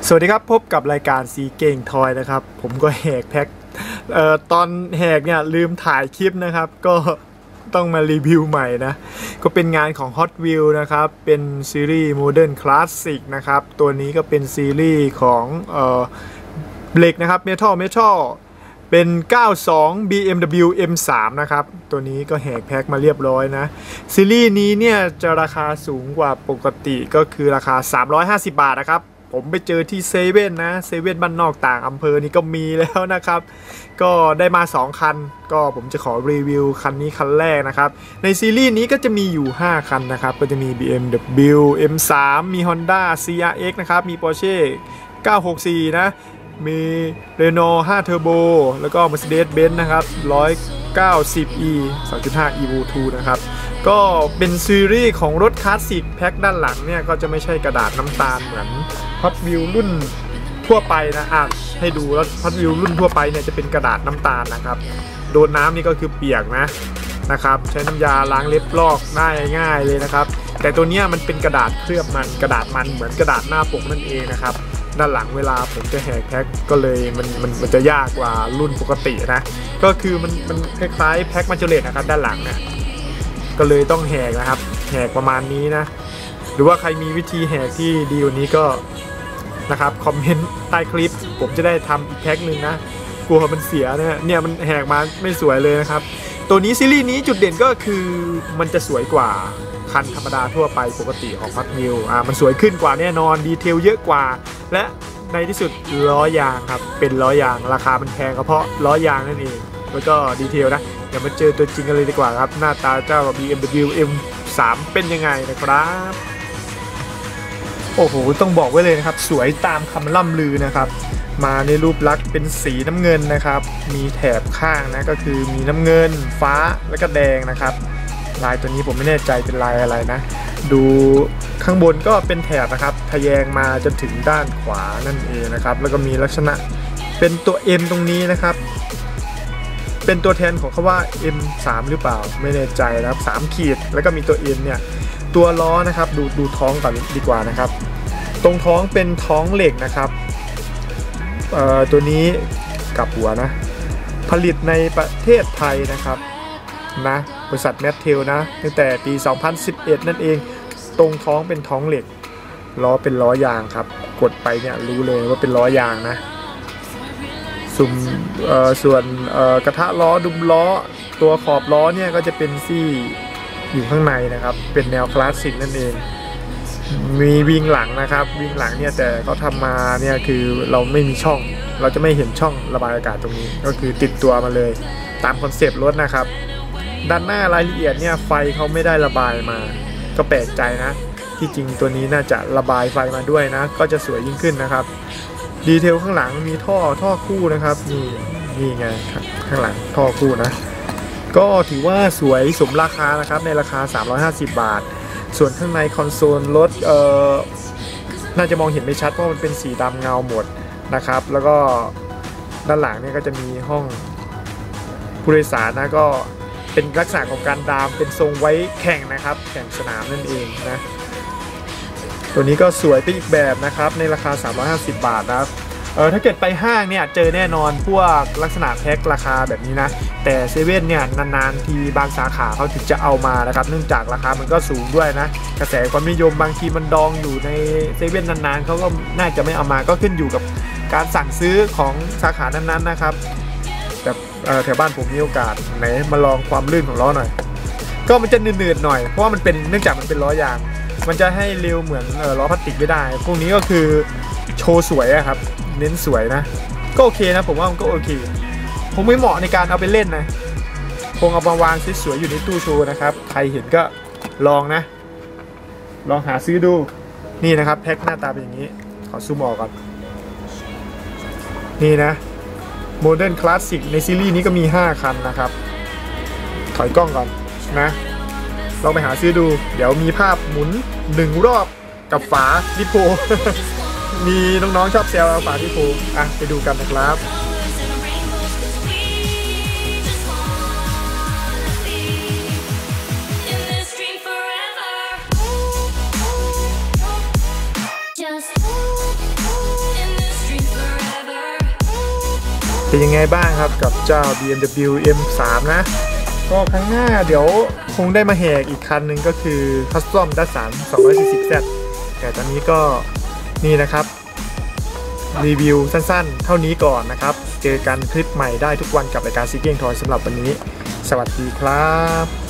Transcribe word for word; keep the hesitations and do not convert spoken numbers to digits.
สวัสดีครับพบกับรายการซีเก่งทอยนะครับผมก็แหกแพ็คเอ่อตอนแหกเนี่ยลืมถ่ายคลิปนะครับก็ต้องมารีวิวใหม่นะก็เป็นงานของ Hot Wheels นะครับเป็นซีรีส์ Modern Classic นะครับตัวนี้ก็เป็นซีรีส์ของเอ่อเหล็กนะครับ Metal Metal เป็น เก้าสิบสอง บี เอ็ม ดับเบิลยู เอ็ม สาม นะครับตัวนี้ก็แหกแพ็คมาเรียบร้อยนะซีรีส์นี้เนี่ยจะราคาสูงกว่าปกติก็คือราคาสามร้อยห้าสิบบาทนะครับผมไปเจอที่เซเว่นนะเซเว่นบ้านนอกต่างอำเภอนี่ก็มีแล้วนะครับก็ได้มาสองคันก็ผมจะขอรีวิวคันนี้คันแรกนะครับในซีรีส์นี้ก็จะมีอยู่ห้าคันนะครับก็จะมี บี เอ็ม ดับเบิลยู เอ็ม สาม มี Honda ซี อาร์ เอ็กซ์ นะครับมี Porsche เก้าหกสี่นะมี Renault ห้า Turbo แล้วก็ Mercedes-Benz นะครับหนึ่งร้อยเก้าสิบ อี สองจุดห้า อี วี ทู นะครับก็เป็นซีรีส์ของรถคลาสสิกแพ็คด้านหลังเนี่ยก็จะไม่ใช่กระดาษน้ำตาลเหมือน Hot Wheels รุ่นทั่วไปนะอ่ะให้ดูแล้ว Hot Wheels รุ่นทั่วไปเนี่ยจะเป็นกระดาษน้ำตาลนะครับโดนน้ำนี่ก็คือเปียกนะนะครับใช้น้ำยาล้างเล็บลอกได้ง่ายเลยนะครับแต่ตัวนี้มันเป็นกระดาษเคลือบมันกระดาษมันเหมือนกระดาษหน้าปกนั่นเองนะครับด้านหลังเวลาผมจะแหกแพ็คก็เลยมันมันมันจะยากกว่ารุ่นปกตินะก็คือมันมันคล้ายๆแพ็คมาจูเลตนะครับด้านหลังเนี่ยก็เลยต้องแหกนะครับแหกประมาณนี้นะหรือว่าใครมีวิธีแหกที่ดีกว่านี้ก็นะครับคอมเมนต์ใต้คลิปผมจะได้ทำอีกแพ็คหนึ่งนะกลัวมันเสียเนี่ยเนี่ยมันแหกมาไม่สวยเลยนะครับตัวนี้ซีรีส์นี้จุดเด่นก็คือมันจะสวยกว่าคันธรรมดาทั่วไปปกติของ Hot Wheels อ่ามันสวยขึ้นกว่าแน่นอนดีเทลเยอะกว่าและในที่สุดล้อยางครับเป็นล้อยางราคามันแพงก็เพราะล้อยางนั่นเองแล้วก็ดีเทลนะเดี๋ยวมาเจอตัวจริงกันเลยดีกว่าครับหน้าตาเจ้า บี เอ็ม ดับเบิลยู เอ็ม สาม เป็นยังไงนะครับโอ้โหต้องบอกไว้เลยนะครับสวยตามคำล่ำลือนะครับมาในรูปลักษณ์เป็นสีน้ำเงินนะครับมีแถบข้างนะก็คือมีน้ำเงินฟ้าและก็แดงนะครับลายตัวนี้ผมไม่แน่ใจเป็นลายอะไรนะดูข้างบนก็เป็นแถบนะครับทะแยงมาจนถึงด้านขวานั่นเองนะครับแล้วก็มีลักษณะเป็นตัว M ตรงนี้นะครับเป็นตัวแทนของคำว่า เอ็ม สาม หรือเปล่าไม่แน่ใจนะครับสามขีดแล้วก็มีตัว N เนี่ยตัวล้อนะครับดูดูท้องก่อนดีกว่านะครับตรงท้องเป็นท้องเหล็กนะครับเอ่อตัวนี้กับหัวนะผลิตในประเทศไทยนะครับนะบริษัทแมทเทลนะตั้งแต่ปีสองพันสิบเอ็ดนั่นเองตรงท้องเป็นท้องเหล็กล้อเป็นล้อยางครับกดไปเนี่ยรู้เลยว่าเป็นล้อยางนะสุ่มส่วนกระทะล้อดุมล้อตัวขอบล้อเนี่ยก็จะเป็นซี่อยู่ข้างในนะครับเป็นแนวคลาสสิกนั่นเองมีวิงหลังนะครับวิงหลังเนี่ยแต่เขาทำมาเนี่ยคือเราไม่มีช่องเราจะไม่เห็นช่องระบายอากาศตรงนี้ก็คือติดตัวมาเลยตามคอนเซปต์รถนะครับด้านหน้ารายละเอียดเนี่ยไฟเขาไม่ได้ระบายมาก็แปลกใจนะที่จริงตัวนี้น่าจะระบายไฟมาด้วยนะก็จะสวยยิ่งขึ้นนะครับดีเทลข้างหลังมีท่อท่อคู่นะครับนี่นี่ไงครับข้างหลังท่อคู่นะก็ถือว่าสวยสมราคานะครับในราคาสามร้อยห้าสิบบาทส่วนข้างในคอนโซลรถเอ่อน่าจะมองเห็นไม่ชัดเพราะมันเป็นสีดำเงาหมดนะครับแล้วก็ด้านหลังเนี่ยก็จะมีห้องผู้โดยสารนะก็เป็นลักษณะของการดามเป็นทรงไว้แข่งนะครับแข่งสนามนั่นเองนะตัวนี้ก็สวยไปอีกแบบนะครับในราคาสามร้อยห้าสิบบาทนะครับเออถ้าเกิดไปห้างเนี่ยเจอแน่นอนพวกลักษณะแพ็คราคาแบบนี้นะแต่เซเว่นเนี่ยนานๆทีบางสาขาเขาถึงจะเอามานะครับเนื่องจากราคามันก็สูงด้วยนะกระแสความนิยมบางทีมันดองอยู่ในเซเว่นนานๆเขาก็น่าจะไม่เอามาก็ขึ้นอยู่กับการสั่งซื้อของสาขานั้นๆนะครับแต่แถวบ้านผมมีโอกาสไหนมาลองความลื่นของล้อหน่อยก็มันจะหนืดๆหน่อยเพราะว่ามันเป็นเนื่องจากมันเป็นล้อยางมันจะให้เร็วเหมือนล้อพลาสติกไม่ได้พวกนี้ก็คือโชว์สวยอะครับเน้นสวยนะก็โอเคนะผมว่ามันก็โอเคคงไม่เหมาะในการเอาไปเล่นนะคงเอามาวางสวยๆอยู่ในตู้โชว์นะครับใครเห็นก็ลองนะลองหาซื้อดูนี่นะครับแพ็คหน้าตาเป็นอย่างนี้ขอซูมออกก่อนนี่นะโมเดิร์นคลาสสิกในซีรีส์นี้ก็มีห้าคันนะครับถอยกล้องก่อนนะลองไปหาซื้อดูเดี๋ยวมีภาพหมุนหนึ่งรอบกับฝาลิโพ มีน้องๆชอบแซวเอาฝาลิโพอ่ะไปดูกันนะครับ Just เป็นยังไงบ้างครับกับเจ้า บี เอ็ม ดับเบิลยู เอ็ม สาม นะก็ครั้งหน้าเดี๋ยวคงได้มาแหกอีกคันหนึ่งก็คือ Custom Datsun สองร้อยสี่สิบ แซด แต่ตอนนี้ก็นี่นะครับรีวิวสั้นๆเท่านี้ก่อนนะครับเจอกันคลิปใหม่ได้ทุกวันกับรายการซีเก้งทอยสำหรับวันนี้สวัสดีครับ